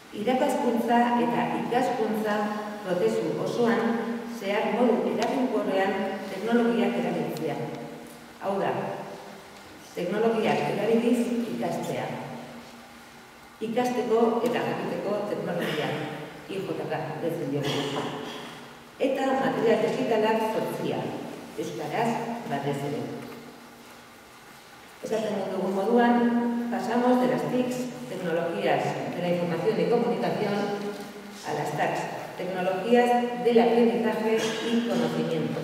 Irakaskuntza eta ikaskuntza prozesu osoan zehar modu eraginkorrean teknologiak erabiltzea. Hau da, teknologiak erabiliz ikastea. Ikasteko eta jakiteko teknologia, IJK dezen diogu. Eta material digitalak sortzia, euskaraz batez ere. Esaten dugun moduan, pasamos de las TICs, tecnologías de la información y comunicación, a las TACs, tecnologías del aprendizaje y conocimiento.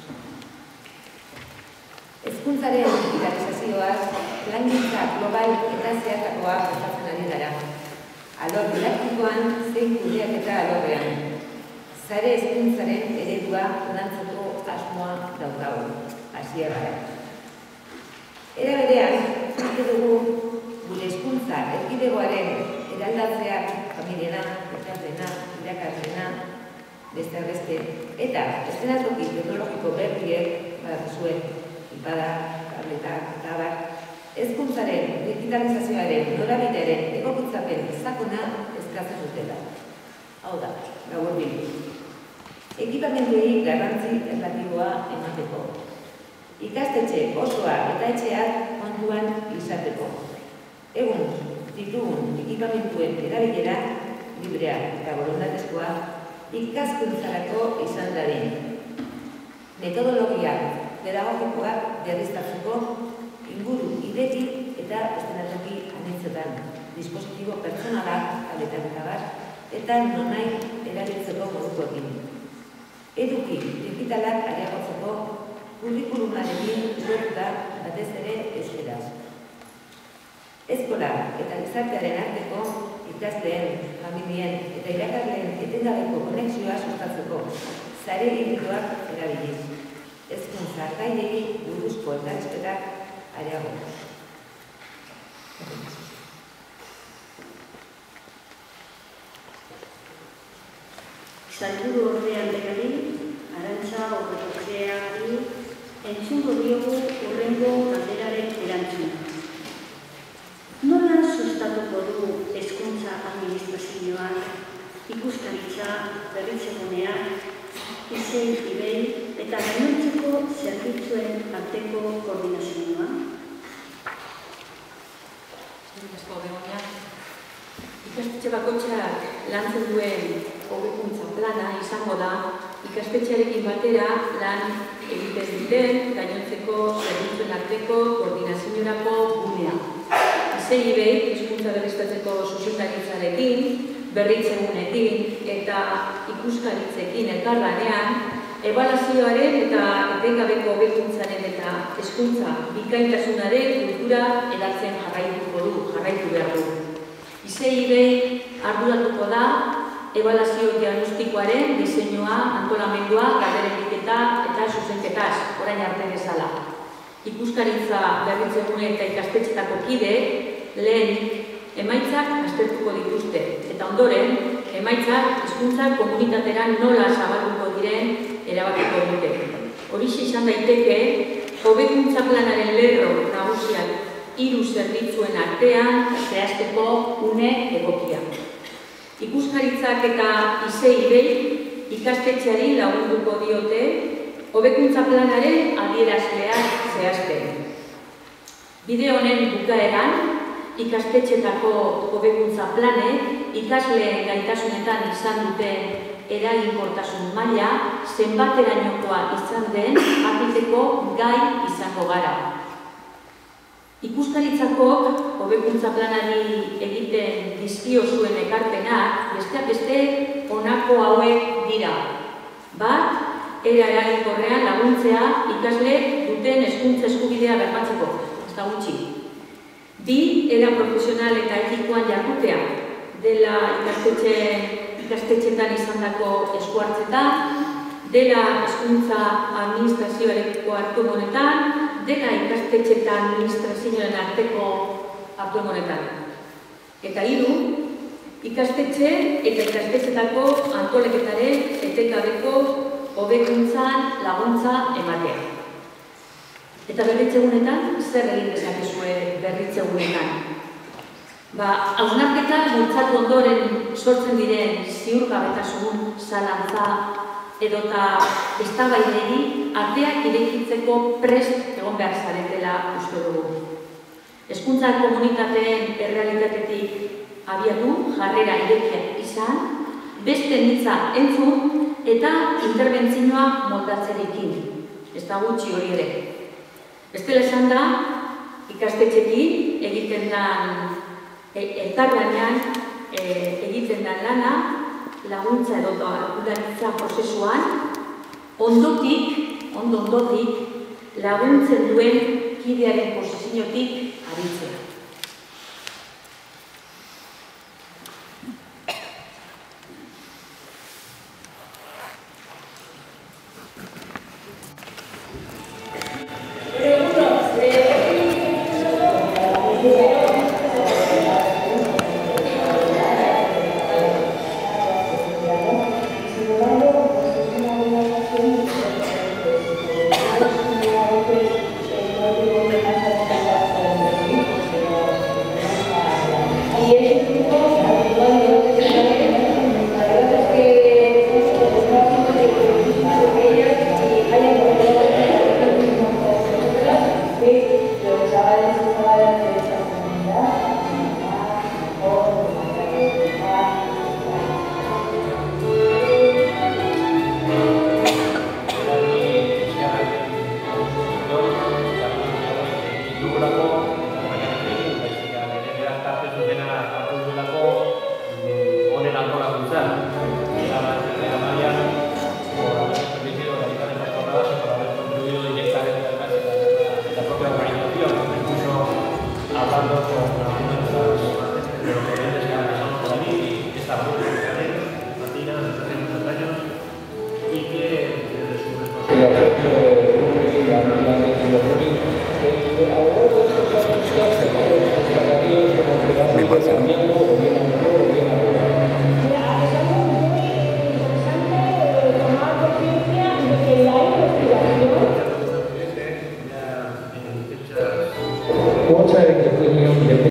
Hezkuntzaren digitalizazioaz, plangintza global eta zehatzakoa prestatzen ari gara. Alor didaktikoan zein kudeaketa alorrean. Sare hezkuntzaren eredua lantzeko asmoa daukagu. Hasia gara. Era berean, uste dugu gure hezkuntza erkidegoaren eraldatzeak familiena, ikaslena, irakaslena, besteak beste, eta eszenatoki teknologiko berriek, badakizue, ipada, tabletak, tabar, hezkuntzaren digitalizazioaren norabideren egokitzapen sakona eskatzen dutela. Hau da, gaur bildu. Ekipamenduei garrantzi erlatiboa emateko. Ikastetxe osoa eta etxeak kontuan izateko. Egun ditugun ekipamenduen erabilera librea eta boluntatezkoa ikaskuntzarako izan dadin. Metodologia pedagogikoak berriztatzeko inguru ideki eta eszenatoki anitzetan, dispositibo pertsonalak, tabletak eta bar, eta nonahi erabiltzeko modukoekin. Eduki digitalak areagotzeko kurrikulumarekin lotuta batez ere euskaraz. Eskola eta gizartearen arteko ikasleen, familien eta irakasleen etengabeko konexioa sustatzeko sare hibridoak erabiliz. Hezkuntza gaiei buruzko elkarrizketak areagotuz. Sailburu ordean berari, Arantxa Orrekojeari, entzungo diogu hurrengo galderaren erantzuna. Nola sustatuko du hezkuntza administrazioan, ikuskaritza, berritzeguneak, ISEI eta gainontzeko zerbitzuen arteko koordinazioa? Ikastetxe bakoitzak lantzen duen hobekuntza plana izango da ikastetxearekin batera lan egiten duten gainontzeko zerbitzuen arteko koordinaziorako gunea. ISEI hezkuntza berriztatzeko zuzendaritzarekin, berritzegunekin eta ikuskaritzekin elkarlanean, ebaluazioaren eta etengabeko hobekuntzaren eta hezkuntza bikaintasunaren kultura hedatzen jarraitu behar du. ISEI arduratuko da ebaluazio diagnostikoaren diseinua, antolamendua, galdereketa eta zuzenketaz, orain arte bezala. Ikuskaritza berritzegune eta ikastetxetako kideek lehen emaitzak aztertuko dituzte, eta ondoren, emaitzak hezkuntza komunitateran nola zabalduko diren erabakiko dute. Horixe izan daiteke, hobekuntza planaren lerro nagusiak 3 zerbitzuen artean zehazteko une egokia. Ikuskaritzak eta ISEI ikastetxeari lagunduko diote hobekuntza planaren adierazleak zehazten. Bide honen bukaeran, ikastetxetako hobekuntza planek ikasleen gaitasunetan izan duten eraginkortasun maila zenbaterainokoa izan den jakiteko gai izango gara. Ikuskaritzakok hobekuntza planari egiten dizkiozuen ekarpenak besteak beste honako hauek dira. Bat, era eraginkorrean laguntzea ikasleek duten hezkuntza eskubidea bermatzeko, ez da gutxi. 2, era profesional eta etikoan jardutea, dela ikastetxetan izandako esku hartzetan, dela hezkuntza administrazioarekiko hartu honetan, dela ikastetxe eta administrazioaren arteko hartu honetan. Eta 3, ikastetxe eta ikastetxetako antolaketaren etengabeko hobekuntzan laguntza ematea. Eta berritzegunetan, zer egin dezakezue berritzegunetan? Hausnarketa bultzatu ondoren sortzen diren ziurgabetasun, zalantza edota eztabaidei ateak irekitzeko prest egon behar zaretela uste dugu. Hezkuntza komunitateen errealitatetik abiatu, jarrera irekia izan, beste hitza entzun eta interbentzioa moldatzerekin. Ez da gutxi hori ere. Bestela esan da, ikastetxekin egiten den elkarlanean egiten den lana, laguntza edo aholkularitza prozesuan, ondotik laguntzen duen kidearen posiziotik aritzea.